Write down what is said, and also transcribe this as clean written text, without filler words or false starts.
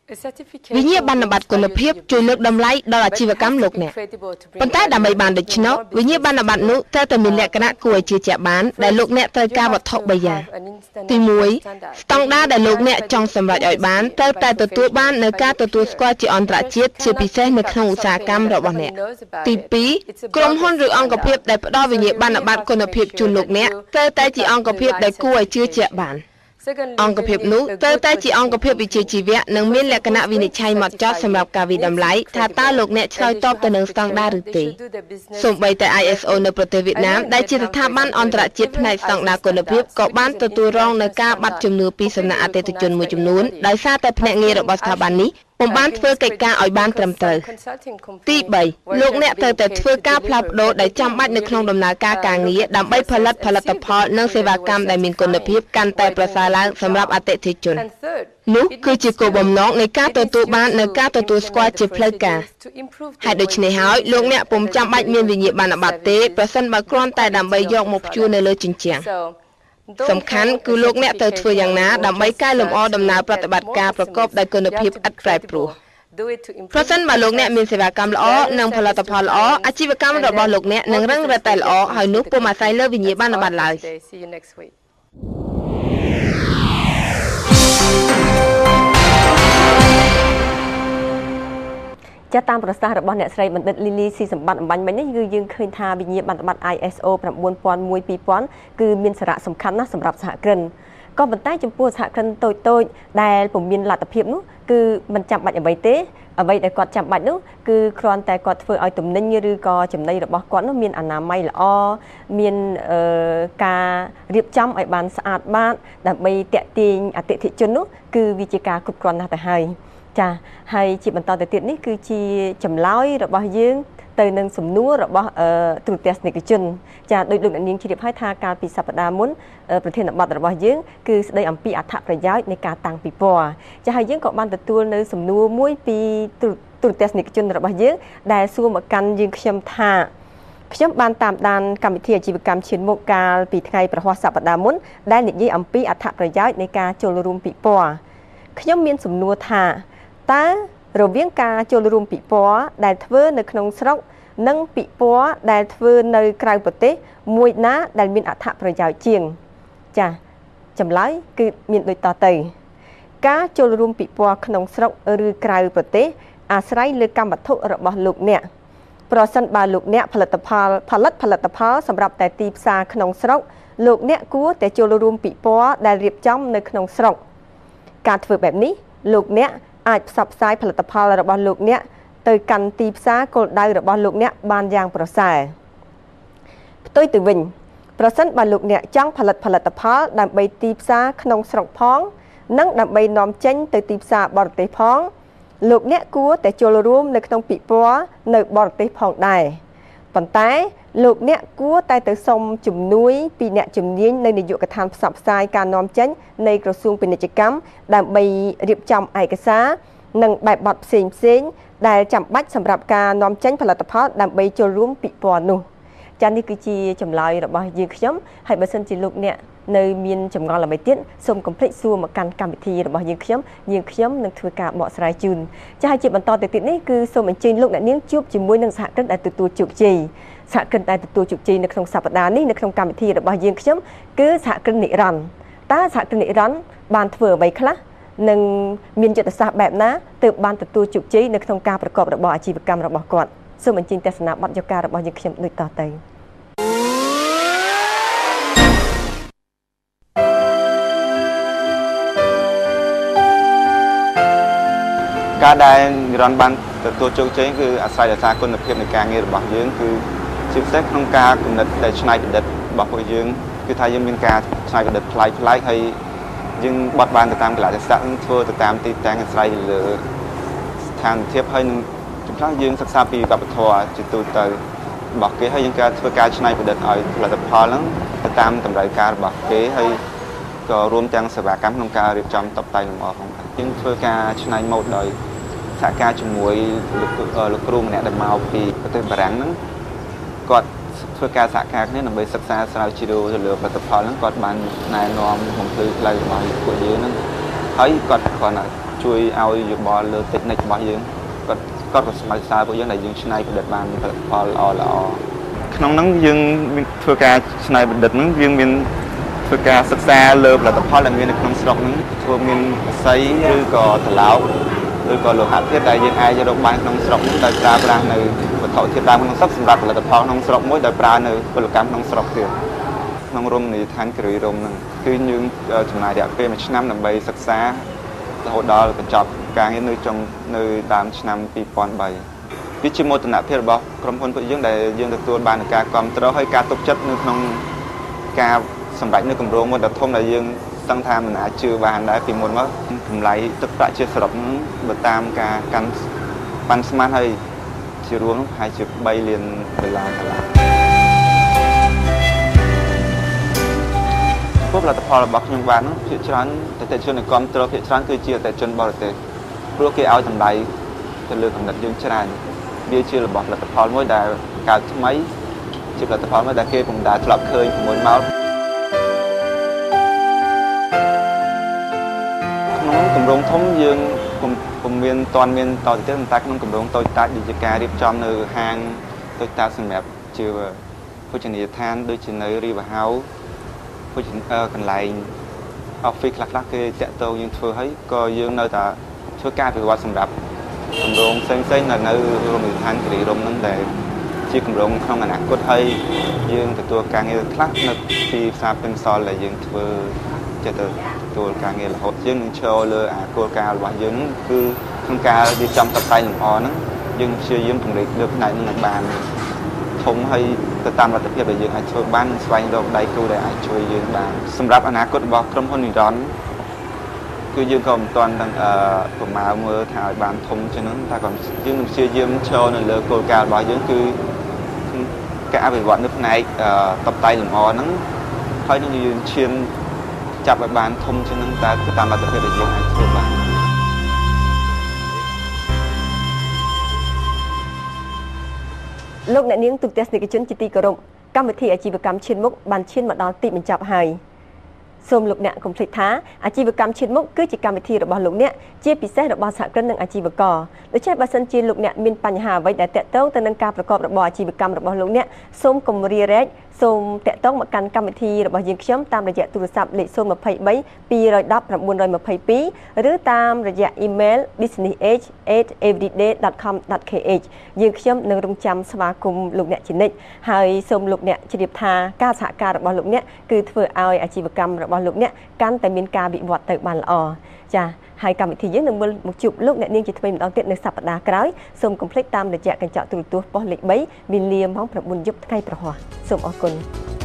វិញ្ញាបនបត្រគុណភាពជួយលើកតម្លៃដល់អាជីវកម្មលោកអ្នកប៉ុន្តែដើម្បីបានដូច្នោះវិញ្ញាបនបត្រនោះត្រូវតែមានលក្ខណៈគួរឲ្យជឿជាក់បានដែលលោកអ្នកត្រូវការវត្ថុ3យ៉ាងទី1ស្តង់ដារដែលលោកអ្នកចង់សម្រេចឲ្យបានត្រូវតែទទួលបាននូវការទទួលស្គាល់ជាអន្តរជាតិជាពិសេសនៅក្នុងឧស្សាហកម្មរបស់អ្នកទី2ក្រុមហ៊ុនឬអង្គភាពដែលផ្ដល់វិញ្ញាបនបត្រគុណភាពជូនលោកអ្នកត្រូវតែជាអង្គភាពដែលគួរឲ្យជឿជាក់បានអង្គភាពនោះត្រូវតែជាអង្គភាពវិជ្ជាជីវៈនិងមានលក្ខណៈវិនិច្ឆ័យហ្មត់ចត់សម្រាប់ការវិតម្លៃថាតើលោកអ្នកឆ្លើយតបទៅនឹងស្តង់ដារឬទេសូម្បីតែ ISO នៅប្រទេសវៀតណាមដែលជាស្ថាប័នអន្តរជាតិផ្នែកស្តង់ដារគុណភាពក៏បានទទួលរងនឹងការបាត់ជំនឿពីសំណាក់អតិថិជនមួយចំនួនដោយសារតែភ្នាក់ងាររបស់ស្ថាប័ននេះពុំបានធ្វើកិច្ចការឲ្យបានត្រឹមត្រូវទី3លោកអ្នកត្រូវតែធ្វើការផ្លាស់ប្ដូរដែលចាំបាច់នៅក្នុងដំណើរការការងារដើម្បីផលិតផលនិងសេវាកម្មដែលមានគុណភាពកាន់តែប្រសើរឡើងសម្រាប់អតិថិជននោះគឺជាគោលបំណងនៃការទទួលបាននូវការទទួលស្គាល់ជាផ្លូវការហេតុដូច្នេះហើយលោកអ្នកពុំចាំបាច់មានវិញ្ញាបនបត្រទេប្រសិនបើគ្រាន់តែដើម្បីយកមកព្យួរនៅលើជញ្ជាំងសំខាន់គឺលោកអ្នកត្រូវធ្វើយ៉ាងណាដើម្បីកែលម្អដំណើរប្រតិបត្តិការប្រកបដោយគុណភាពឥតប្រែប្រួលប្រសិនបើលោកអ្នកមានសេវាកម្មល្អនិងផលិតផលល្អអាជីវកម្មរបស់លោកអ្នកនឹងរឹងរឹតតែល្អហើយនោះពុំអាស្រ័យលើវិញ្ញាបនបត្រឡើយចាតាមប្រសាសន៍របស់អ្នកស្រីបណ្ឌិតលីលីស៊ីសម្បត្តិអំបញ្ញមិញនេះគឺយើងឃើញថាវិញ្ញាបនបត្រ ISO 9001:2000 គឺមានសារៈសំខាន់ណាស់សម្រាប់សហគ្រិនក៏ប៉ុន្តែចំពោះសហគ្រិនតូចៗដែលពុំមានលទ្ធភាពនោះគឺមិនចាំបាច់អ្វីទេអ្វីដែលគាត់ចាំបាច់នោះគឺគ្រាន់តែគាត់ធ្វើឲ្យទំនិញឬក៏ចំណីរបស់គាត់នោះមានអនាម័យល្អមានការរៀបចំឲ្យបានស្អាតបាតដើម្បីទាក់ទាញអតិថិជននោះគឺវាជាការគ្រប់គ្រាន់ណាស់ទៅហើយចាហើយជាបន្តទៅទៀតនេះគឺជាចម្លើយរបស់យើងទៅនឹងសំណួររបស់ទូរទស្សនិកជនចាដោយលោកអ្នកនាងជ្រាបហើយថាកាលពីសប្តាហ៍មុនប្រធានបទរបស់យើងគឺស្ដីអំពីអត្ថប្រយោជន៍នៃការតាំងពិព័រណ៍ចាហើយយើងក៏បានទទួលនៅសំណួរមួយពីទូរទស្សនិកជនរបស់យើងដែលសួរមកកាន់យើងខ្ញុំថាខ្ញុំបានតាមដានកម្មវិធីអាជីវកម្មឈានមុខកាលពីថ្ងៃប្រហ័សសប្តាហ៍មុនដែលនិយាយអំពីអត្ថប្រយោជន៍នៃការចូលរួមពិព័រណ៍ខ្ញុំមានសំណួរថាតើរវាងការចូលរួមពិព័រណ៍ដែលធ្វើនៅក្នុងស្រុកនិងពិព័រណ៍ដែលធ្វើនៅក្រៅប្រទេសមួយណាដែលមានអត្ថប្រយោជន៍ជាងចា៎ចម្លើយគឺមានដូចតទៅការចូលរួមពិព័រណ៍ក្នុងស្រុកឬក្រៅប្រទេសអាស្រ័យលើកម្មវត្ថុរបស់លោកអ្នកប្រសិនបើលោកអ្នកផលិតផលសម្រាប់តែទីផ្សារក្នុងស្រុកលោកអ្នកគួរតែចូលរួមពិព័រណ៍ដែលរៀបចំនៅក្នុងស្រុកការធ្វើបែបនេះលោកអ្នកអាចផ្សព្វផ្សាយផលិតផលរបស់លោកអ្នកទៅកាន់ទីផ្សារគោលដៅរបស់លោកអ្នកបានយ៉ាងប្រសើរផ្ទុយទៅវិញប្រសិនបើលោកអ្នកចង់ផលិតផលដើម្បីទីផ្សារក្នុងស្រុកផងនិងដើម្បីនាំចេញទៅទីផ្សារបរទេសផងលោកអ្នកគួរតែចូលរួមនៅក្នុងពិព័រណ៍នៅបរទេសផងដែរប៉ុន្តែលោកអ្នកគួរតែទៅសុំជំនួយពីអ្នកជំនាញនៅនាយកដ្ឋានផ្សព្វផ្សាយការនាំចេញនៃក្រសួងពាណិជ្ជកម្មដើម្បីរៀបចំឯកសារនិងបែបបទផ្សេងដែលចាំបាច់សម្រាប់ការនាំចេញផលិតផលដើម្បីចូលរួមពិព័រណ៍នោះចា៎នេះគឺជាចម្លើយរបស់យើងខ្ញុំហើយបើសិនជាលោកអ្នកនៅមានចម្ងល់អ្វីទៀតសូមកុំភ្លេចសួរមកកាន់កម្មវិធីរបស់យើងខ្ញុំនឹងធ្វើការបកស្រាយជូនចា៎ហើយជាបន្តទៅទៀតនេះគឺសូមអញ្ជើញលោកអ្នកនាងជួបជាមួយនឹងសហគ្រិនដែលទទួលជោគជ័យសហគ្រិនដែលទទួលជោគជ័យនៅក្នុងសប្តាហ៍នេះនៅក្នុងកម្មវិធីរបស់យើងខ្ញុំគឺសហគ្រិននិរន្តរ៍តើសហគ្រិននិរន្តរ៍បានធ្វើអ្វីខ្លះនិងមានយុទ្ធសាស្ត្របែបណាទើបបានទទួលជោគជ័យនៅក្នុងការប្រកបរបរអាជីវកម្មរបស់គាត់សូមអញ្ជើញទស្សនាបទយកការរបស់យើងខ្ញុំដូចតទៅការដែលនិរន្តរ៍បានទទួលជោគជ័យគឺអាស្រ័យដោយសារគុណភាពនៃការងាររបស់យើងគឺជាពិសេសក្នុងការកំណត់ដែលច្នៃប្រឌិតរបស់ពួកយើងគឺថាយើងមានការច្នៃប្រឌិតប្លែកហើយយើងបត់បានទៅតាមកលៈទេសៈធ្វើទៅតាមទីតាំងអាស្រ័យលើស្ថានភាពហើយនឹងចំខ្លះយើងសិក្សាពីវប្បធម៌ជាទូទៅរបស់គេហើយយើងការធ្វើការច្នៃប្រឌិតឲ្យផលិតផលហ្នឹងទៅតាមតម្រូវការរបស់គេហើយក៏រួមទាំងសេវាកម្មក្នុងការរៀបចំតុបតែងលម្អផងដែរយើងធ្វើការច្នៃម៉ូដដោយសហការជាមួយលោកគ្រូម្នាក់ដែលមកពីប្រទេសបារាំងហ្នឹងគាត់ធ្វើការសហការគ្នាដើម្បីសិក្សាស្រាវជ្រាវទៅលើផលិតផលហ្នឹងគាត់បានណែនាំបំភ្លឺផ្លូវរបស់ពួកយើងហ្នឹងហើយគាត់គ្រាន់តែជួយឲ្យយោបល់លើ technique របស់យើងគាត់ក៏ស្មៅសារពួកយើងដែលយើងច្នៃប្រឌិតបានផលិតផលល្អក្នុងហ្នឹងយើងធ្វើការច្នៃប្រឌិតហ្នឹងយើងមានធ្វើការសិក្សាលើផលិតផលដែលមាននៅក្នុងស្រុកហ្នឹងធ្វើមានអស័យឬក៏ត្រឡោកឬក៏លោហៈធាតុដែលយើងអាចរកបានក្នុងស្រុកហ្នឹងដោយប្រើប្រាស់នៅវត្ថុធាតុដើមក្នុងស្រុកសម្រាប់ផលិតផលក្នុងស្រុកមួយដោយប្រើនៅពលកម្មក្នុងស្រុកទៀតក្នុងរមណីយដ្ឋានគិរីរម្យហ្នឹងគឺយើងចំណាយរយៈពេល1ឆ្នាំដើម្បីសិក្សារហូតដល់បញ្ចប់ការងារនៅដើមឆ្នាំ2003វាជាមោទនភាពរបស់ក្រុមហ៊ុនពួកយើងដែលយើងទទួលបានការគាំទ្រហើយការទុកចិត្តនៅក្នុងការសម្រេចនៅគម្រោងមួយដ៏ធំដែលយើងស្ទង់ថាមិនអាចជឿបានដែរពីមុនមកតម្លៃទឹកប្រាក់ជាសរុបបើតាមការកាន់ប៉ាន់ស្មានហើយជារួមនោះប្រហែលជា$3 លានផលិតផលរបស់ខ្ញុំបានភាគច្រើនអតិថិជនគាំទ្រភាគច្រើនគឺជាអតិថិជនបរទេសព្រោះគេឲ្យតម្លៃទៅលើកំណត់យើងច្រើនវាជារបស់ផលិតផលមួយដែលកើតថ្មីជាផលិតផលមួយដែលគេពុំដែលធ្លាប់ឃើញពីមុនមកក្នុងគម្រោងធំយើងពុំមានតន់មានតទៅទៀតតែក្នុងគម្រោងតូចតាចដូចជាការរៀបចំនៅហាងតូចតាចសម្រាប់ជាភោជនីយដ្ឋានដូចជានៅRiver Houseកន្លែង office ខ្លះគេតាក់ទងយើងធ្វើឲ្យក៏យើងនៅតែធ្វើការអភិវឌ្ឍសម្រាប់គម្រោងផ្សេងៗនៅរមណីយដ្ឋានគិរីរម្យហ្នឹងដែលជាគម្រោងក្នុងអនាគតហើយយើងទទួលការងារខ្លះនៅពីផ្សារពេញសល់ដែលយើងធ្វើចិត្តទៅទទួលការងាររហូតយើងនឹងឈរលើអាគោលការណ៍របស់យើងគឺក្នុងការរៀបចំតុបតែងលម្អហ្នឹងយើងព្យាយាមពង្រីកលើផ្នែកនេះឲ្យបានធំហើយទៅតាមលទ្ធភាពដែលយើងអាចធ្វើបានស្វែងរកដៃគូដែលអាចជួយយើងបានសម្រាប់អនាគតរបស់ក្រុមហ៊ុននិរន្តរ៍គឺយើងក៏មិនទាន់ដឹងប្រមាណមើលថាឲ្យបានធំជាងហ្នឹងតែក៏យើងនឹងព្យាយាមឈរនៅលើគោលការណ៍របស់យើងគឺការអភិវឌ្ឍនៅផ្នែកតុបតែងលម្អហ្នឹងហើយនឹងយើងឈានចាប់ឲ្យបានធំជាងហ្នឹងតែតាមលទ្ធភាពដែលយើងអាចធ្វើបានលោកអ្នកនាងទូទាំងទស្សនិកជនជាទីគោរពកម្មវិធីអាជីវកម្មឈានមុខបានឈានមកដល់ទីបញ្ចប់ហើយសូមលោកអ្នកកុំភ្លេចថាអាជីវកម្មឈានមុខគឺជាកម្មវិធីរបស់លោកអ្នកជាពិសេសរបស់សហគ្រិននិងអាជីវករដូច្នេះបើសិនជាលោកអ្នកមានបញ្ហាអ្វីដែលតាក់ទងទៅនឹងការប្រកបរបរអាជីវកម្មរបស់លោកអ្នកសូមកុំរារែកសូមតាក់ទងមកកាន់កម្មវិធីរបស់យើងខ្ញុំតាមរយៈទូរស័ព្ទលេខ023 210 922ឬតាមរយៈអ៊ីមែល businessage@everyday.com.kh យើងខ្ញុំនឹងរងចាំស្វាគមន៍លោកអ្នកជានិច្ចហើយសូមលោកអ្នកជ្រាបថាការសហការរបស់លោកអ្នកគឺធ្វើឲ្យអាជីវកម្មរបស់លោកអ្នកកាន់តែមានការវិវត្តទៅបានល្អចា៎ហើយកម្មវិធីយើងនឹងមកជួបលោកអ្នកនាងជាថ្មីម្ដងទៀតនៅសប្តាហ៍ក្រោយសូមកុំភ្លេចតាមរយៈកញ្ចក់ទូរទស្សន៍ប៉ុស្តិ៍លេខ3វេលាម៉ោង 9 យប់ថ្ងៃប្រហោះសូមអរគុណ